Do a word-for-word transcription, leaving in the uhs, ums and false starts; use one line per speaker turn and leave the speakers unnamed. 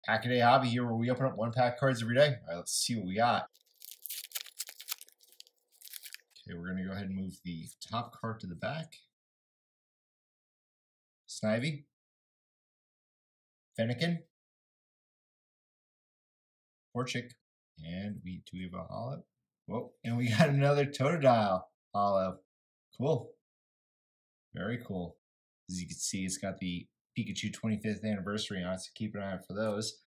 Pack a Day Hobby here, where we open up one pack cards every day. All right, let's see what we got. Okay, we're gonna go ahead and move the top card to the back. Snivy, Fennekin, Porchik, and we do we have a Hollow. Whoa, and we got another Totodile Hollow. Cool. Very cool. As you can see, it's got the Pikachu twenty-fifth anniversary on it, so keep an eye out for those.